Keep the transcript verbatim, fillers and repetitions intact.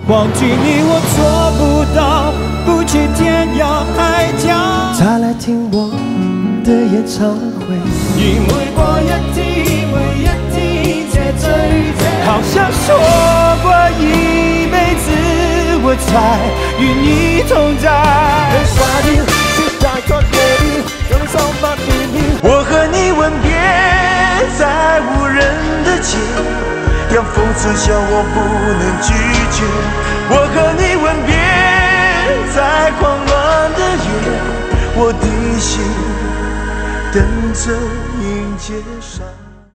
忘记你我做不到，不去天涯海角。 他来听我的演唱会， 因为我一天为一天这醉醉，好像说过一辈子，我才与你同在。 我和你吻别在无人的街，让风吹笑我不能拒绝。我和你吻别在狂乱的夜，我的心等着迎接伤。